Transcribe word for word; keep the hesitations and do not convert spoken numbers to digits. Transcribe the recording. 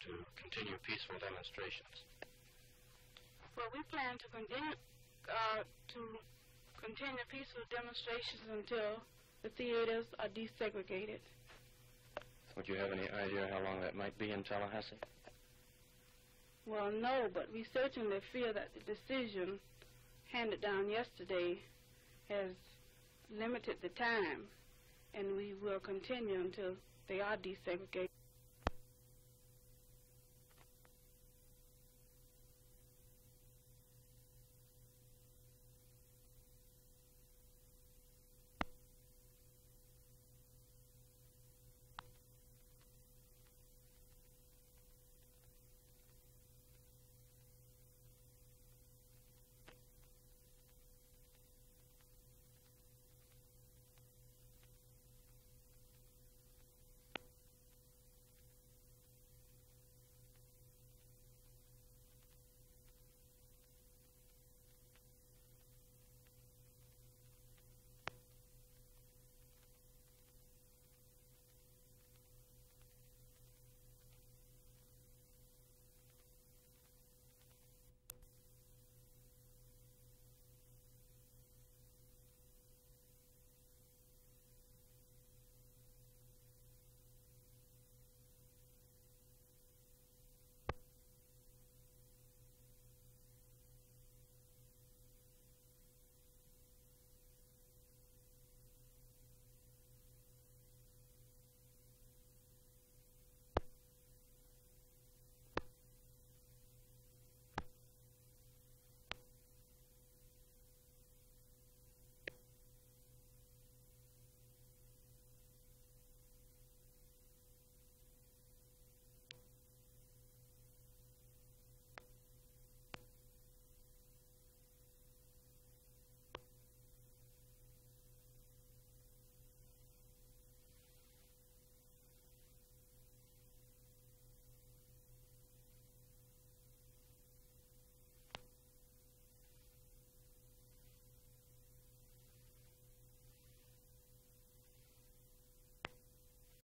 to continue peaceful demonstrations? Well, we plan to continue uh, to continue peaceful demonstrations until the theaters are desegregated. Would you have any idea how long that might be in Tallahassee? Well, no, but we certainly feel that the decision handed down yesterday has limited the time, and we will continue until they are desegregated.